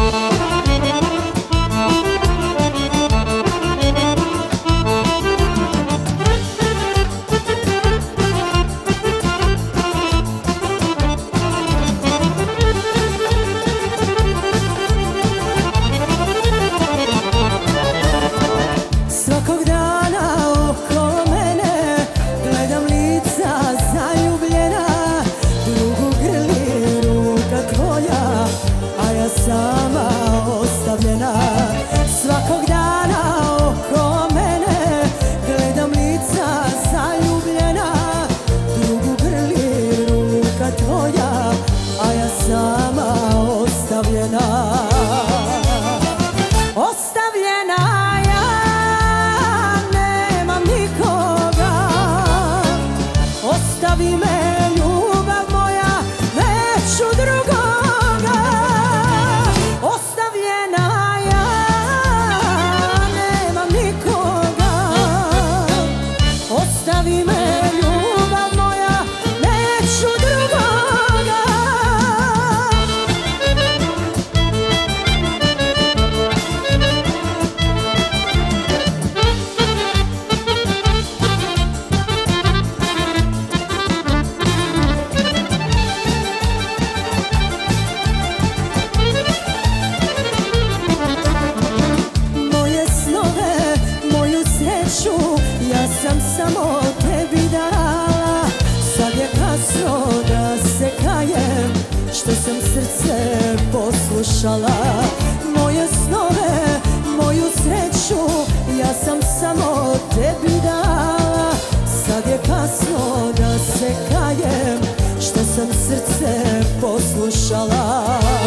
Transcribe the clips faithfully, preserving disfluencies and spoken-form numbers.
Moje snove, moju sreću, ja sam samo tebi dala. Sad je kasno da se kajem, što sam srce poslušala.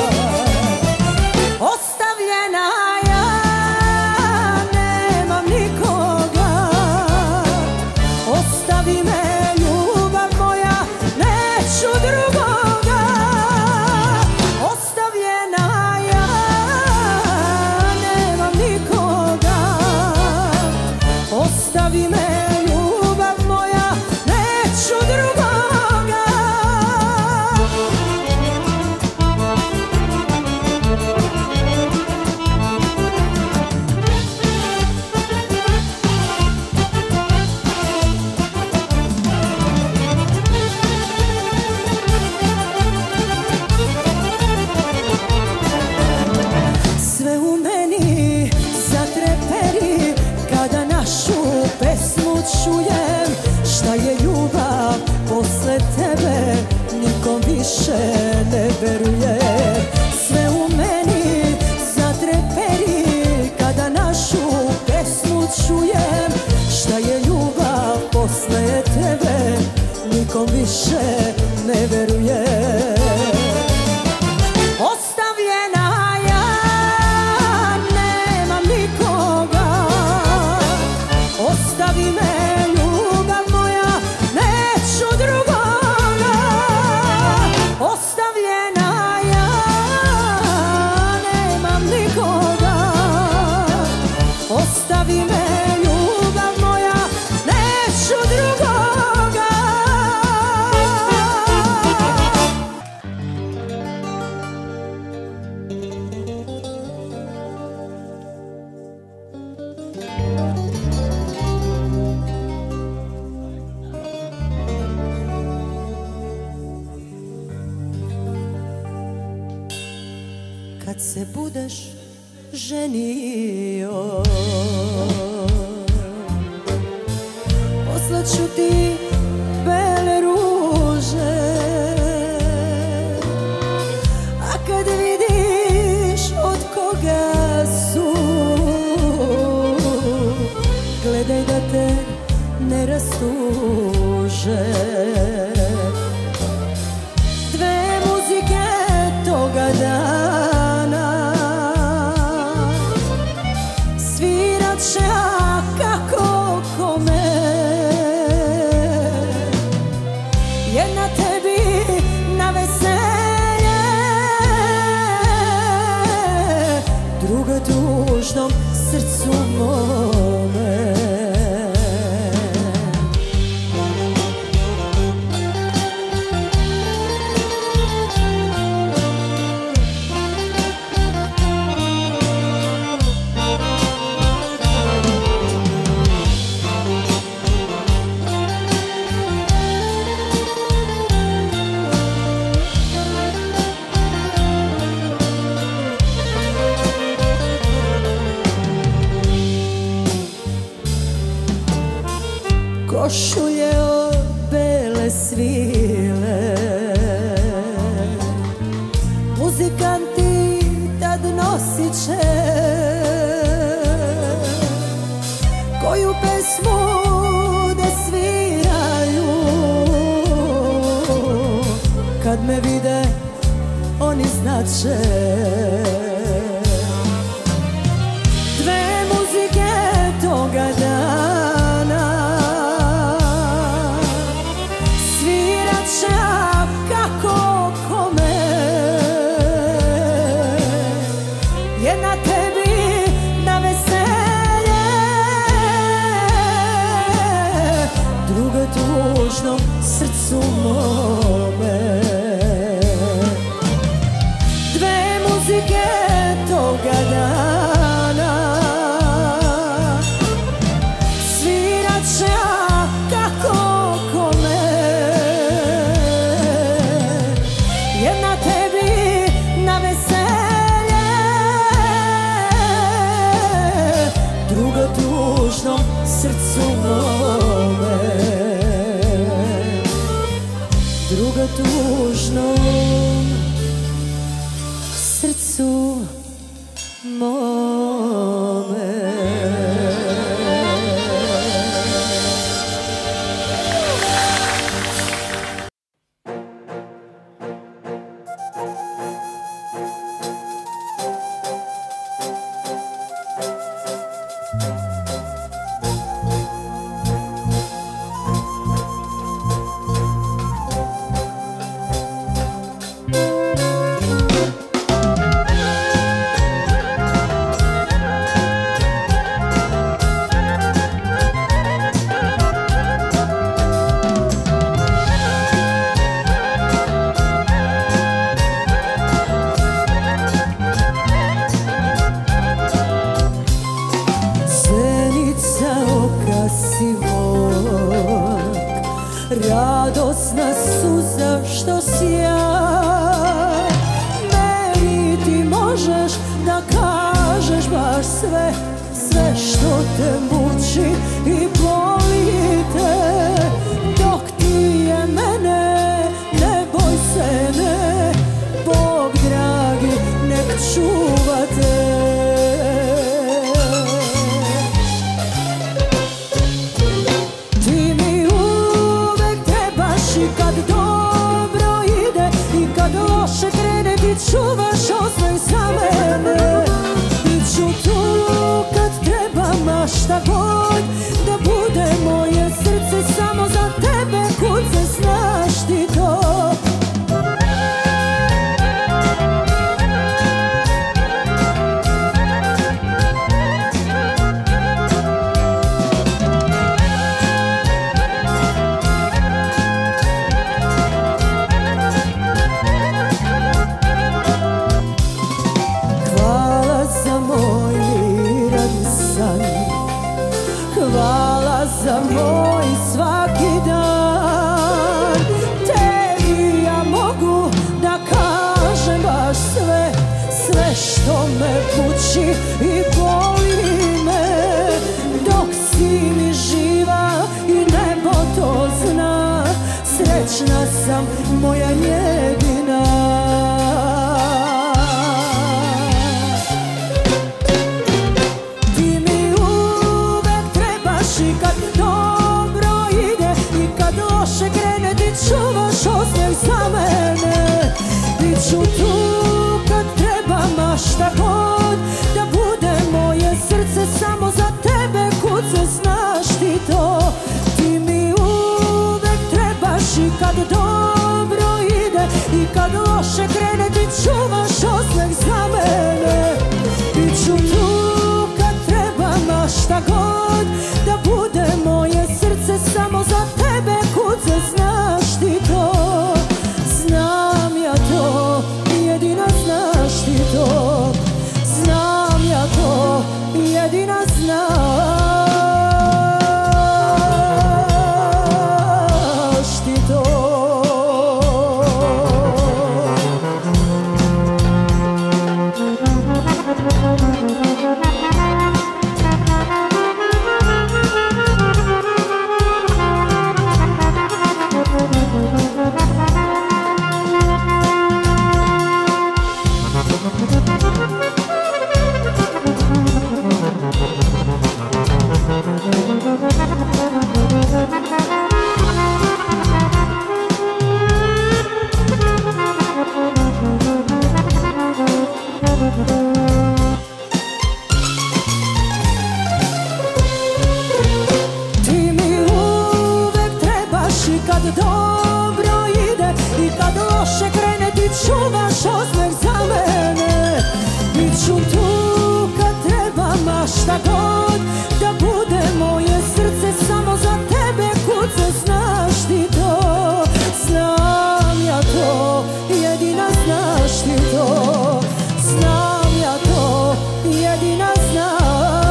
Ostavljena ja, nemam nikoga. Ostavi me ljubav moja, neću drugoga. Ostavljena ja, nemam nikoga. Ostavi me ljubav moja, neću drugoga. Sve u meni zatreperi kada našu pesmu čujem. Šta je ljubav posle tebe, nikom više ne verujem. Sve u meni zatreperi kada našu pesmu čujem. Šta je ljubav posle tebe, nikom više ne verujem. Ostavljena ja, nemam nikoga. Ostavi me ljubav moja, neću drugoga. Ostavljena ja, nemam nikoga. Ostavi me ljubav moja, neću drugoga. Kad se budeš ženio, poslaću ti bele ruže. A kad vidiš od koga su, gledaj da te ne rastuže. Dve muzike toga dana svirat će, a kako kome. Jedna tebi na veselje, druga tužnom srcu mome. košulje od bele svile. Muzikanti tad nosit će koju pesmu da sviraju. Kad me vide oni znaće. Dve muzike toga dana svirat će kako kome. Jedna tebi na veselje, druga tužnom srcu mome. Dve muzike toga dana svirat će kako kome. Jedna tebi na veselje, druga tužnom srcu mome. Druga tužnom srcu mome. Radosna suza što sjaj, meni ti možeš da kažeš baš sve, sve što te muči i boli te. Dok ti je mene, ne boj se, ne, Bog dragi nek čuva te. Kad dobro ide i kad loše krene, ti čuvaš osmeh za mene. Bit ću tu kad treba, ma šta god da bude, moje srce samo za tebe kuca, znaš ti to. Hvala za moj svaki dan, tebi ja mogu da kažem baš sve, sve što me muči i boli me. Dok si mi živa i nebo to zna, srećna sam moja jedina. I kad dobro ide i kad loše krene, ti čuvaš osmeh za mene. Bit ću tu kad treba, ma šta god da bude, moje srce samo za tebe kuca, znaš ti to. Ti mi uvek trebaš i kad dobro ide i Bit ću tu kad treba, ma šta god da bude, moje srce samo za tebe kuca, znaš ti to, znam ja to, jedina znaš ti to, znam ja to, jedina znaš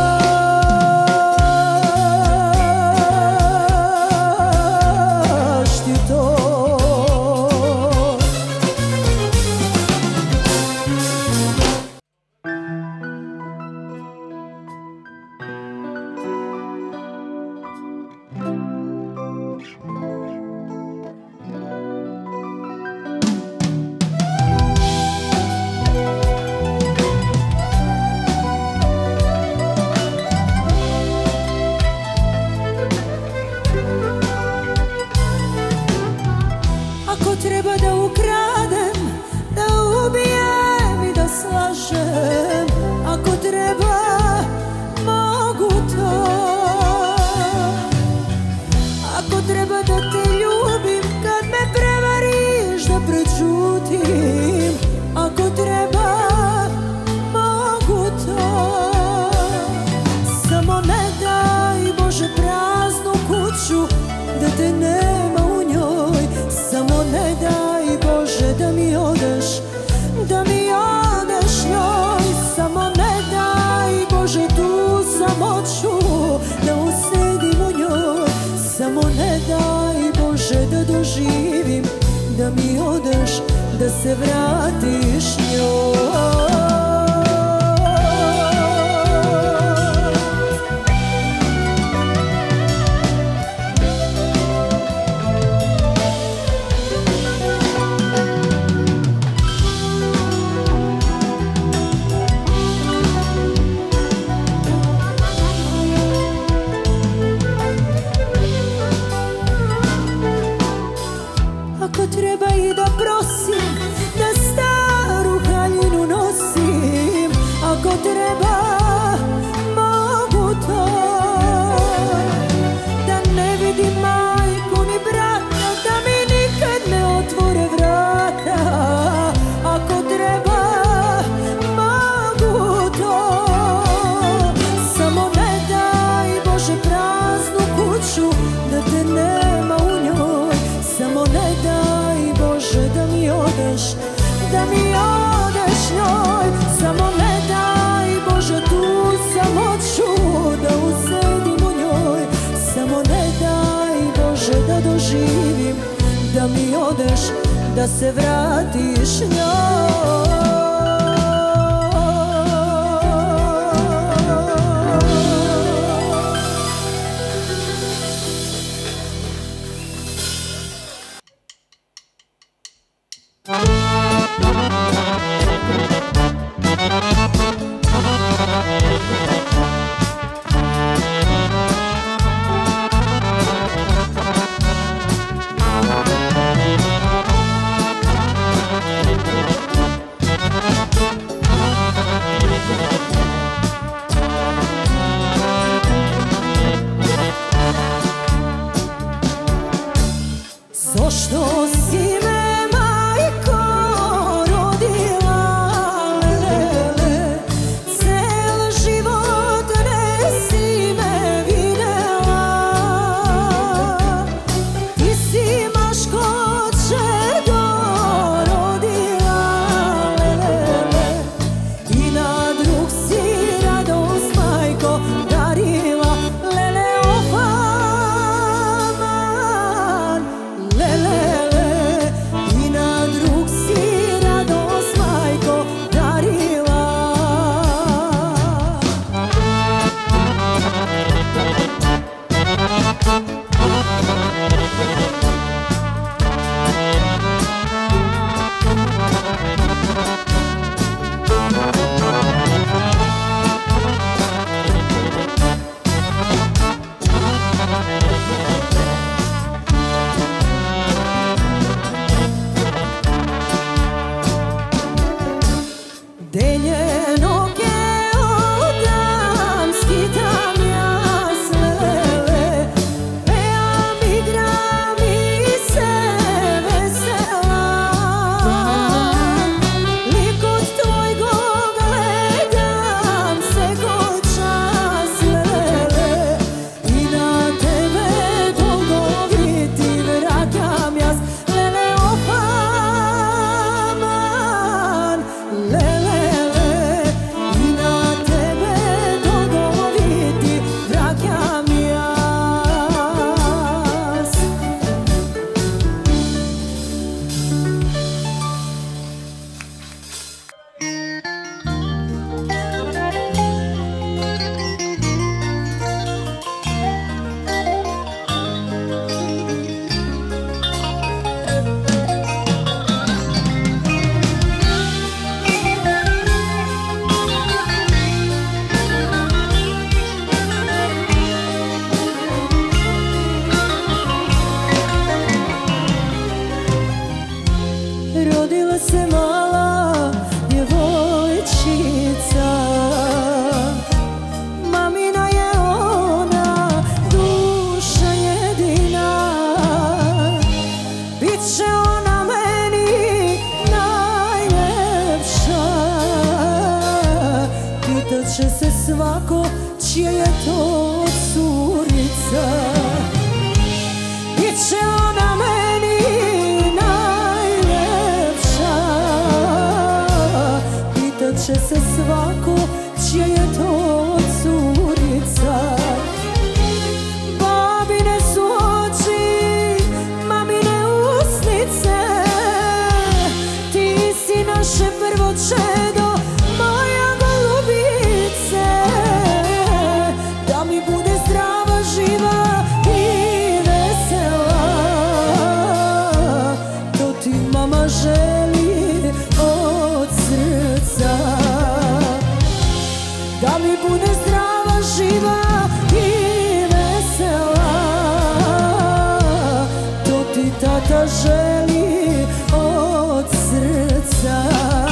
ti to. Ako treba da ukradem, da ubijem i da slažem, ako treba, mogu to. Ako treba da te ljubim, kad me prevariš da prećutim, ako treba, mogu to. Samo ne daj Bože praznu kuću, da te nema u njoj. Samo ne daj Bože da mi odeš, da mi odeš njoj. Samo ne daj Bože tu samoću, da usedim u njoj. Samo ne daj Bože da doživim, da mi odeš, da se vratiš njoj. Ako treba i da prosim, da staru haljinu nosim, ako treba, mogu to. Da ne vidim majku ni brata, da mi nikad ne otvore vrata, ako treba, mogu to. Samo ne daj Bože praznu kuću, da te nema u njoj. Samo ne daj Bože da mi odeš, da mi odeš njoj. Samo ne daj Bože tu samoću, da usedim u njoj. Samo ne daj Bože da doživim, da mi odeš, da se vratiš njoj. će se svako čija je to curica. Bit će ona meni najlepša, pitat će se svako čija je to curica. Babine su oči, mamine usnice, ti si naše prvo čedo, moja golubice. Da mi bude zdrava, živa i vesela, to ti mama želi od srca. Da mi bude zdrava, živa i vesela, to ti tata želi od srca.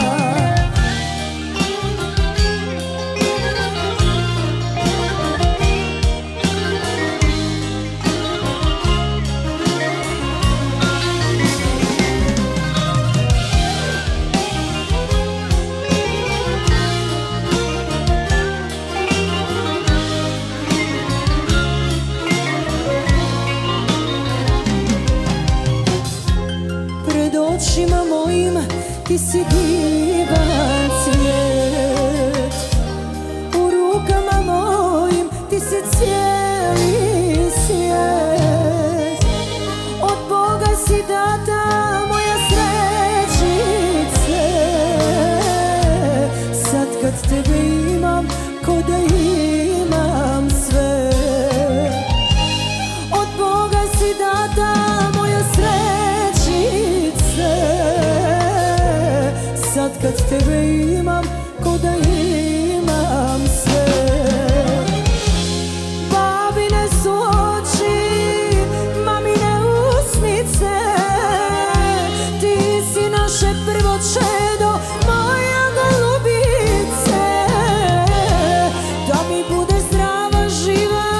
Pred očima mojim ti si divan cvijet, u rukama mojim ti si cijeli svijet. Od Boga si data moja srećice, sad kad tebe imam ko da imam sve. Od Boga si data moja srećice, sad kad tebe imam ko da imam sve. Babine su oči, mamine usnice, ti si naše prvo čedo, moja golubice. Da mi bude zdrava, živa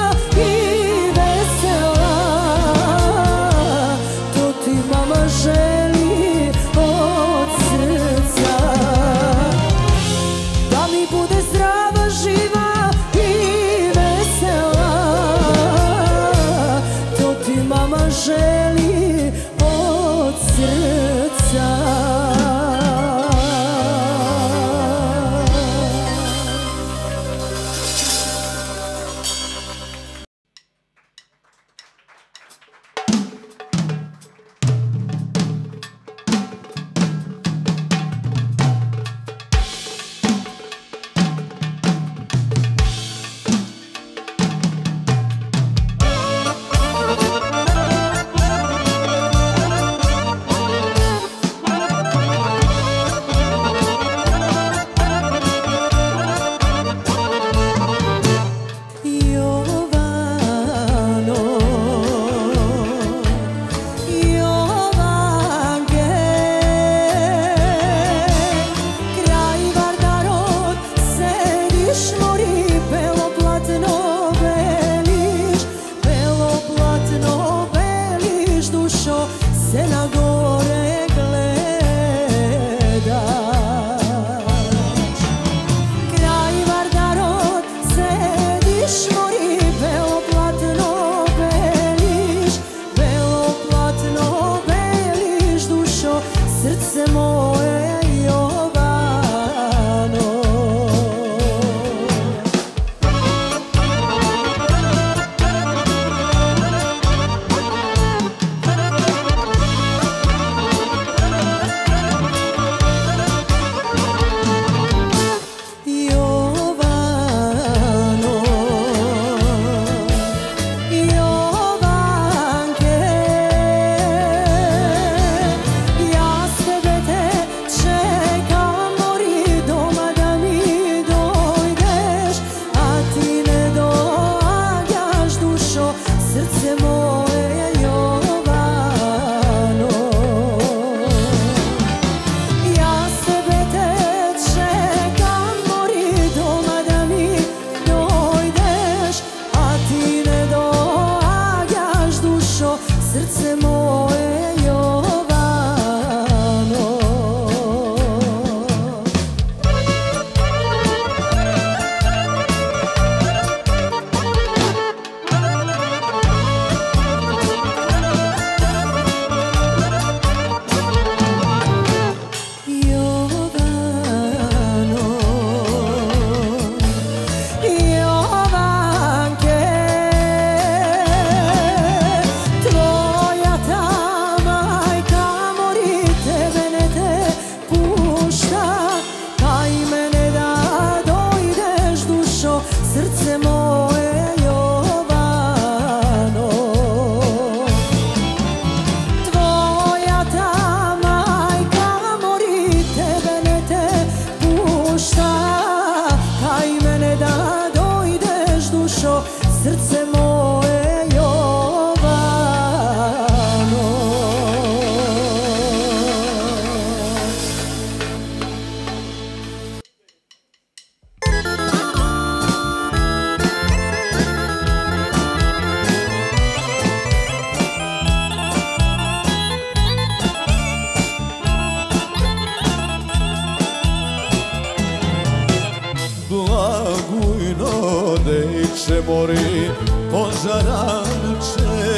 Plagujno dejče mori požaranče,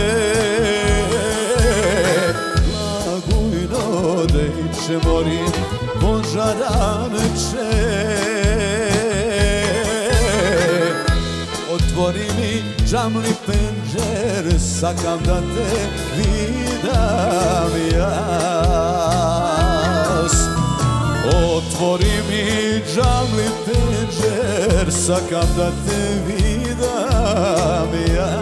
Plagujno dejče mori požaranče, otvori mi džamli penđer, sakam da te vidam jas. Otvori mi džamli penđer, sakam da te vidam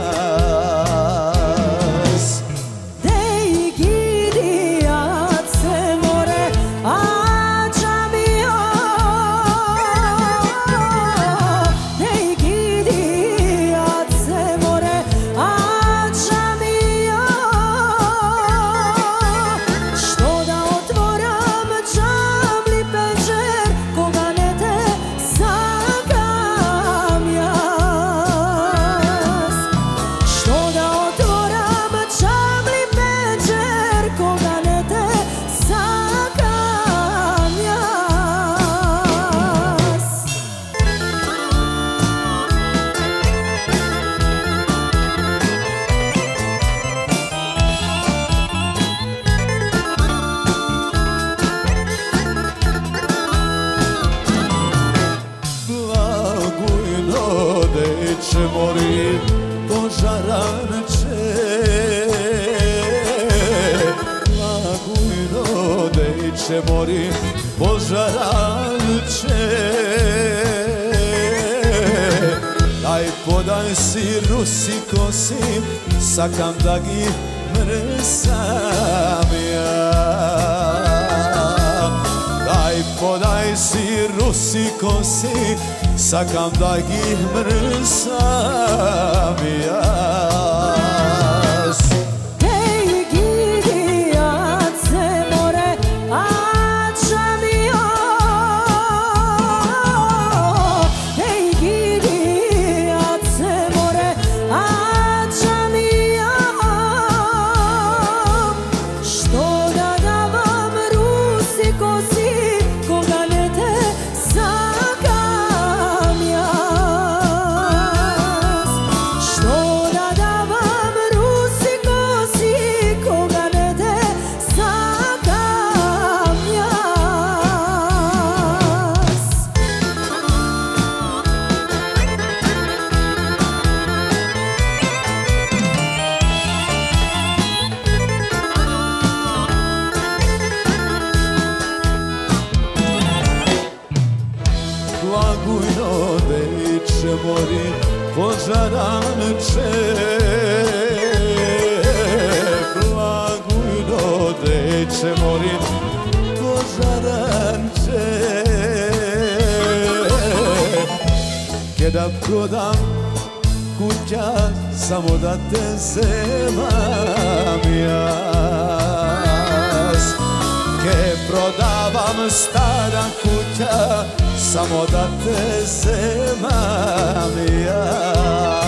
jas. Dej gidi ja se more, a džamija. Dej gidi ja se more, a džamija. Što da otvoram džamli penđer, koga ne te sakam jas. Što da otvoram džamli penđer, koga ne te sakam jas. Plagujno dejče mori požaranče, Plagujno dejče mori požaranče, daj podaj si rusi kosi, sakam da gi mrsam ja. Daj podaj si rusi kosi, sakam da gi mrsam jas. Dej gidi ja se more, a džamija. Dej gidi ja se more, a džamija. Što da davam rusi kosi, koga ne te sakam jas. Što da davam rusi kosi, koga ne te sakam jas. Plagujno dejče mori požaranče, Plagujno dejče mori požaranče, ke da prodam kuća samo da te zemam jas. Ke prodavam stara kuća samo da te zemam ja.